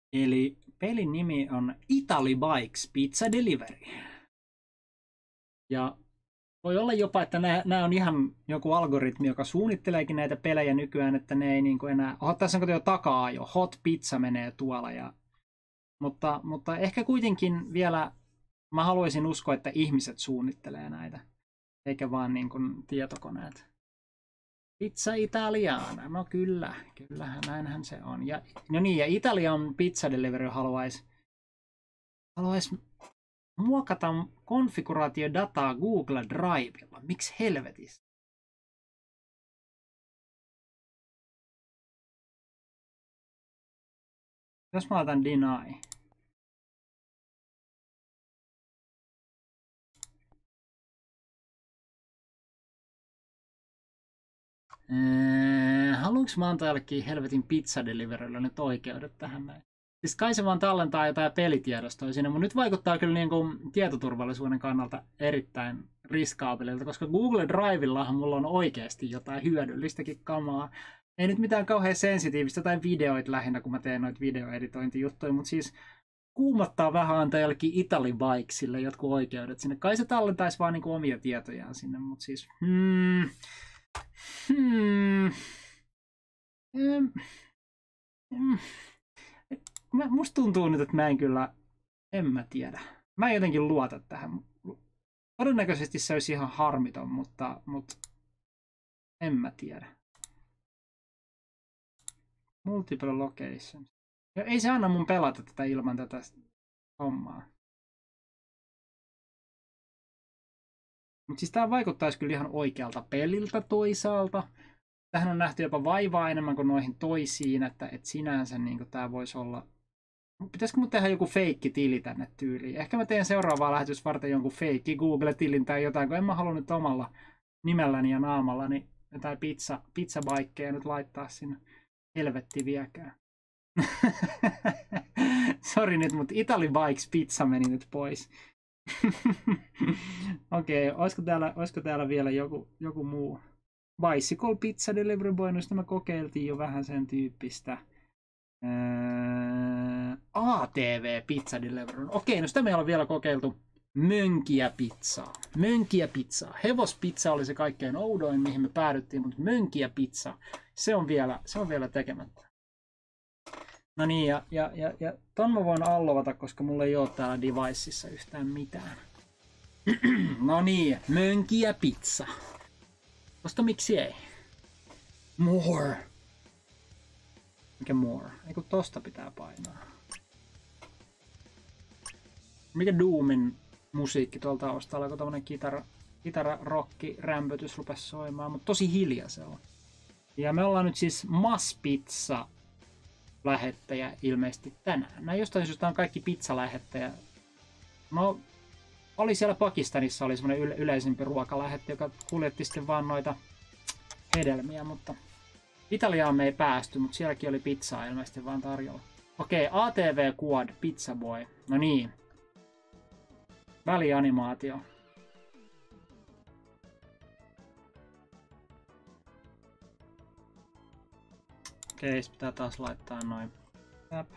Eli pelin nimi on Italy Bikes Pizza Delivery. Ja voi olla jopa, että nämä on ihan joku algoritmi, joka suunnitteleekin näitä pelejä nykyään, että ne ei niin kuin enää... Tässä on jo takaa jo, hot pizza menee tuolla. Mutta ehkä kuitenkin vielä mä haluaisin uskoa, että ihmiset suunnittelee näitä, eikä vaan niin kuin tietokoneet. Pizza Italiana, no kyllähän näinhän se on. Ja, no niin, ja Italian Pizza Delivery haluaisi muokata konfiguraatiodataa Google Drivella. Miksi helvetissä? Jos mä laitan deny. Haluanko mä antaa jollekin helvetin pizza deliverylle nyt oikeudet tähän näin? Siis kai se vaan tallentaa jotain pelitiedostoa sinne, mutta nyt vaikuttaa kyllä niin kuin tietoturvallisuuden kannalta erittäin riskaapelilta, koska Google Drivellahan mulla on oikeasti jotain hyödyllistäkin kamaa. Ei nyt mitään kauhean sensitiivistä tai videoita lähinnä, kun mä teen noita videoeditointijuttuja, mutta siis kuumottaa vähän antaa jollekin Italy Bikesille jotkut oikeudet sinne. Kai se tallentaisi vaan niin kuin omia tietojaan sinne, mutta siis... Musta tuntuu nyt, että mä en kyllä, en mä tiedä. Mä en jotenkin luota tähän. Todennäköisesti se olisi ihan harmiton, mutta en mä tiedä. Multiple locations. Ja ei se anna mun pelata tätä ilman tätä hommaa. Mutta siis tää vaikuttaisi kyllä ihan oikealta peliltä toisaalta. Tähän on nähty jopa vaivaa enemmän kuin noihin toisiin, että sinänsä niin tää voisi olla... Pitäisikö mun tehdä joku feikki-tili tänne tyyliin? Ehkä mä teen seuraavaa lähetys varten jonkun feikki Google-tilin tai jotain, kun en mä halua nyt omalla nimelläni ja naamallani jotain pizzabaikkeja nyt laittaa sinne. Helvetti viekään. Sori nyt, mutta Italy Bikes pizza meni nyt pois. Okei, olisiko täällä vielä joku muu? Bicycle Pizza Delivery Boy, no sitä me kokeiltiin jo vähän sen tyyppistä. ATV Pizza Delivery. Okei, no sitä me ei ole vielä kokeiltu. Mönkiä pizzaa. Mönkiä pizzaa. Hevospizza oli se kaikkein oudoin, mihin me päädyttiin, mutta mönkiä pizza, se on vielä tekemättä. No niin, ja ton mä voin allovata, koska mulla ei ole täällä deviceissa yhtään mitään. No niin, mönkiä pizza. Koska miksi ei? More. Mikä more? Eiku tosta pitää painaa. Mikä Doomin musiikki tuolta taustalla, kun tommonen kitara-rokki rämpötys rupes soimaan, mutta tosi hiljaisella. Ja me ollaan nyt siis Mass-pizza lähettäjä ilmeisesti tänään. Nämä jostain syystä on kaikki pizzalähettäjä. No, oli siellä Pakistanissa oli semmoinen yleisempi ruokalähettä, joka kuljetti sitten vaan noita hedelmiä, mutta Italiaan me ei päästy, mutta sielläkin oli pizzaa ilmeisesti vaan tarjolla. Okei, ATV Quad Pizza Boy. No niin. Välianimaatio. Okei, pitää taas laittaa noin. Täp.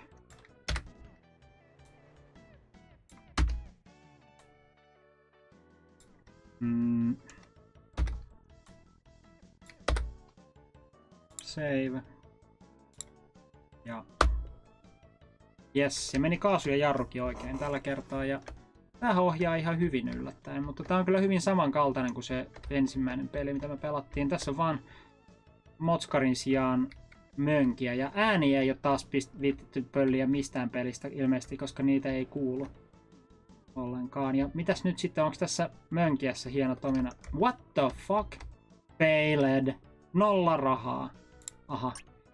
Save. Ja. Yes, se meni kaasu ja jarrukin oikein tällä kertaa ja tämähän ohjaa ihan hyvin yllättäen, mutta tää on kyllä hyvin samankaltainen kuin se ensimmäinen peli, mitä me pelattiin. Tässä on vaan Motskarin sijaan mönkiä ja ääniä ei ole taas viitetty pölliä mistään pelistä ilmeisesti, koska niitä ei kuulu ollenkaan. Ja mitäs nyt sitten, onko tässä mönkiässä hienot omina? What the fuck? Failed. 0 rahaa. Aha.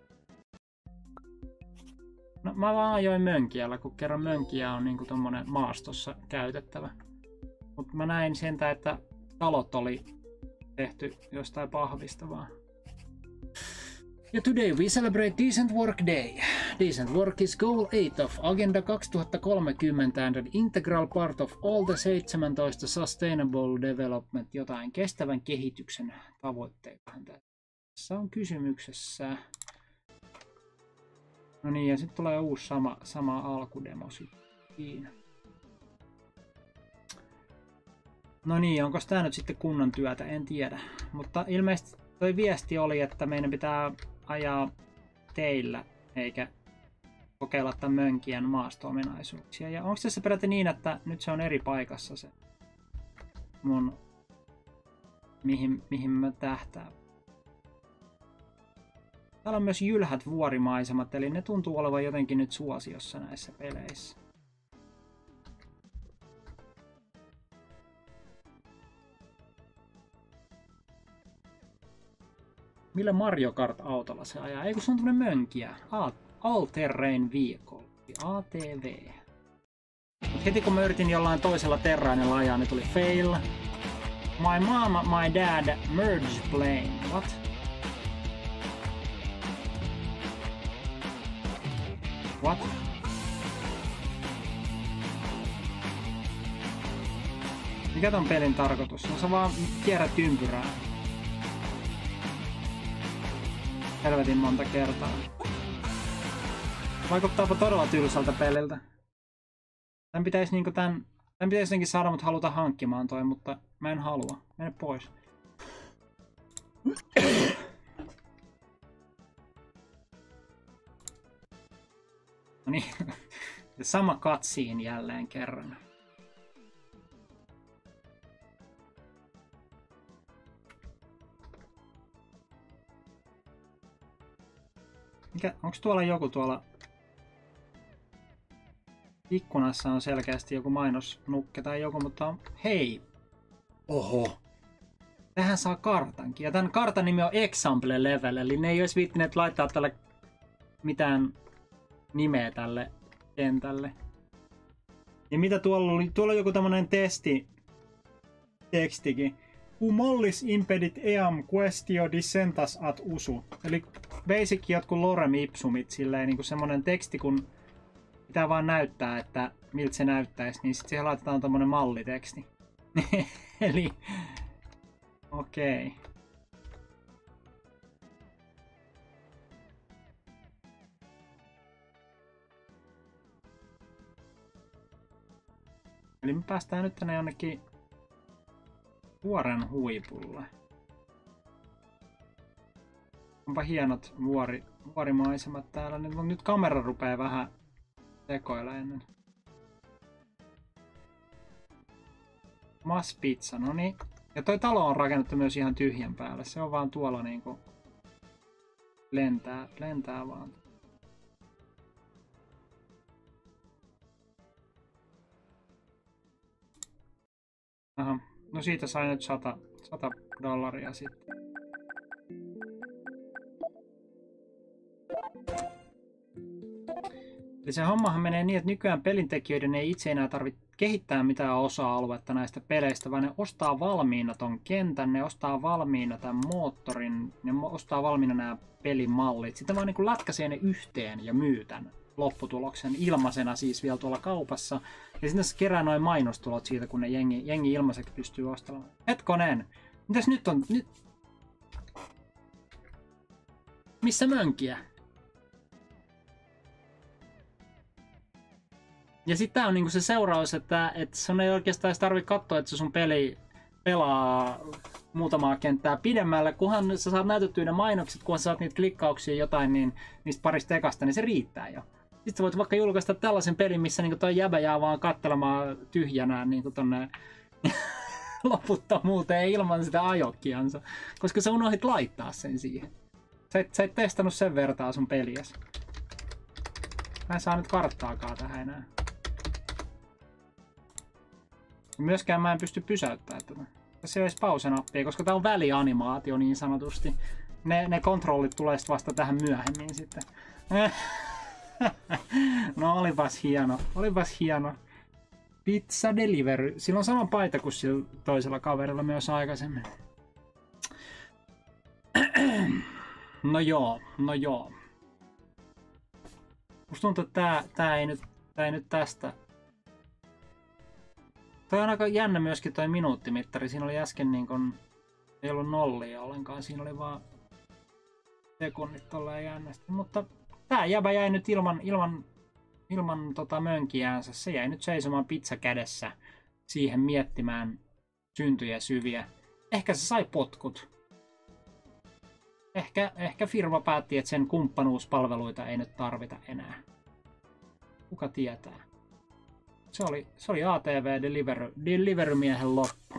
No mä vaan ajoin mönkiällä, kun kerran mönkiä on niinku tommonen maastossa käytettävä. Mut mä näin sentään, että talot oli tehty jostain pahvista vaan. Ja today we celebrate Decent Work Day. Decent Work is goal 8 of Agenda 2030 and an integral part of all the 17 Sustainable Development, jotain kestävän kehityksen tavoitteitahan tässä on kysymyksessä. No niin, ja sitten tulee uusi sama alkudemo siinä. No niin, onko tää nyt sitten kunnon työtä? En tiedä. Mutta ilmeisesti toi viesti oli, että meidän pitää ajaa teillä, eikä kokeilla tämän mönkien maasto-ominaisuuksia. Ja onko tässä peräti niin, että nyt se on eri paikassa se mun, mihin mä tähtään? Täällä on myös jylhät vuorimaisemat, eli ne tuntuu olevan jotenkin nyt suosiossa näissä peleissä. Millä Mario Kart-autolla se ajaa? Ei kun se on tämmönen mönkiä. All Terrain Vehicle. ATV. Mut heti kun mä yritin jollain toisella terrainilla ajaa, niin tuli fail. My mom, my dad, merge plane. What? What? Mikä ton pelin tarkoitus? No sä vaan kierrät ympyrää. Helvetin monta kertaa. Vaikuttaapa todella tylsältä peliltä. Tän pitäisi jotenkin saada mut haluta hankkimaan toi, mutta mä en halua. Mene pois. No niin. Sama cutscene jälleen kerran. Onko tuolla joku tuolla ikkunassa on selkeästi joku mainosnukke tai joku, mutta on... Hei! Oho! Tähän saa kartankin. Ja tämän kartan nimi on Example Level, eli ne ei olisi viittineet laittaa tälle mitään nimeä tälle kentälle. Ja mitä tuolla oli? Tuolla on joku tämmönen tekstikin. Mollis impedit eam questio dissentas ad usu. Eli basic jotkut lorem ipsumit, silleen niin kuin semmonen teksti, kun pitää vaan näyttää, että miltä se näyttäisi, niin sitten siihen laitetaan tommonen malliteksti. Eli okei. Eli me päästään nyt tänne jonnekin vuoren huipulle. Onpa hienot vuorimaisemat täällä. Nyt kamera rupeaa vähän sekoilemaan. Maspizza, no niin. Ja toi talo on rakennettu myös ihan tyhjän päälle. Se on vaan tuolla niinku lentää vaan. Aha. No siitä sai nyt $100 sitten. Eli se hommahan menee niin, että nykyään pelintekijöiden ei itse enää tarvitse kehittää mitään osa-aluetta näistä peleistä, vaan ne ostaa valmiina ton kentän, ne ostaa valmiina tämän moottorin, ne ostaa valmiina nämä pelimallit. Sitten vaan niin kuin lätkäsee ne yhteen ja myy tämän lopputuloksen ilmaisena siis vielä tuolla kaupassa. Ja sitten se kerää noin mainostulot siitä, kun ne jengi ilmaiseksi pystyy ostamaan. Hetkonen! Mitäs nyt on? Missä mönkiä? Ja sitten tää on niinku se seuraus, että sun ei oikeastaan edes tarvitse katsoa, että se sun peli pelaa muutamaa kenttää pidemmälle, kunhan sä saat näytettyä ne mainokset, kunhan sä saat niitä klikkauksia jotain, niin niistä parista ekasta, niin se riittää jo. Sitten sä voit vaikka julkaista tällaisen pelin, missä niinku toi jäbä jää vaan katselemaan tyhjänään niinku tonne loputtomuuteen ilman sitä ajokkiansa, koska sä unohdit laittaa sen siihen. Sä et testannut sen vertaa sun peliäsi. Mä en saa nyt karttaakaan tähän enää. Myöskään mä en pysty pysäyttämään tätä. Tässä ei ole edes pause-nappia, koska tää on välianimaatio niin sanotusti. Ne kontrollit tulee vasta tähän myöhemmin sitten. No olipas hieno. Pizza delivery. Sillä on sama paita kuin sillä toisella kaverilla myös aikaisemmin. No joo. Musta tuntuu, että tää ei nyt tästä. Toi on aika jännä myöskin toi minuuttimittari. Siinä oli äsken niin kun, ei ollut nollia ollenkaan. Siinä oli vaan sekunnit tolleen jännästi. Mutta tää jäbä jäi nyt ilman mönkiäänsä. Se jäi nyt seisomaan pizza kädessä siihen miettimään syntyjä syviä. Ehkä se sai potkut. Ehkä firma päätti, että sen kumppanuuspalveluita ei nyt tarvita enää. Kuka tietää? Se oli ATV Delivery-miehen loppu.